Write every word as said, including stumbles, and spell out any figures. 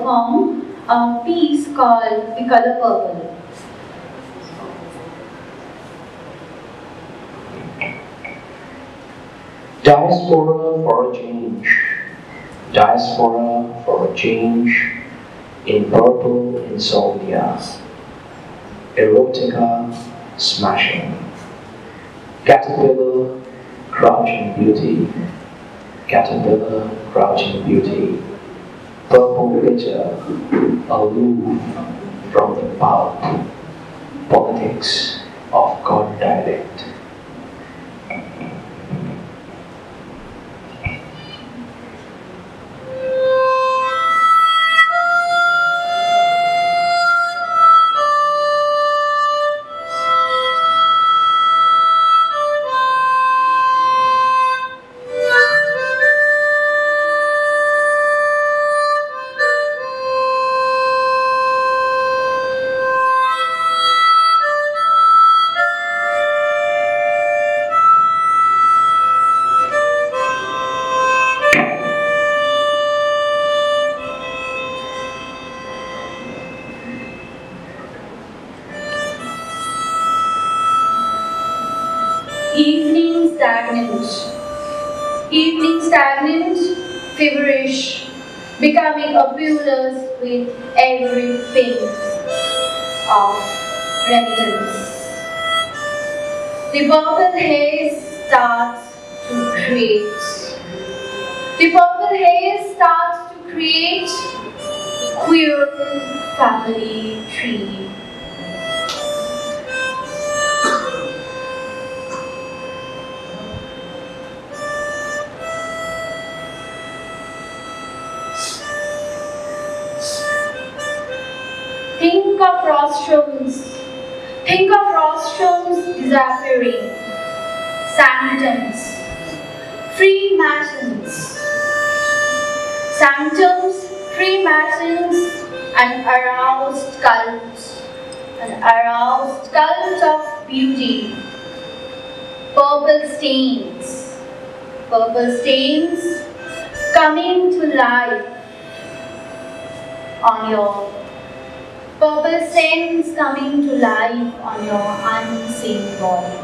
perform a piece called The Color Purple. Diaspora for a change. Diaspora for a change. In purple insomnia. Erotica smashing. Caterpillar crouching beauty. Caterpillar crouching beauty. Purple bitter aloof from the pulp. Politics of God dialect. Evening stagnant, evening stagnant, feverish, becoming opulous with every ping of remittance. The purple haze starts to create. The purple haze starts to create queer family tree. Think of rostrums, think of rostrums disappearing, sanctums, free matins, sanctums, free matins, an aroused cult, an aroused cult of beauty, purple stains, purple stains coming to life on your purple stains coming to life on your unseen body.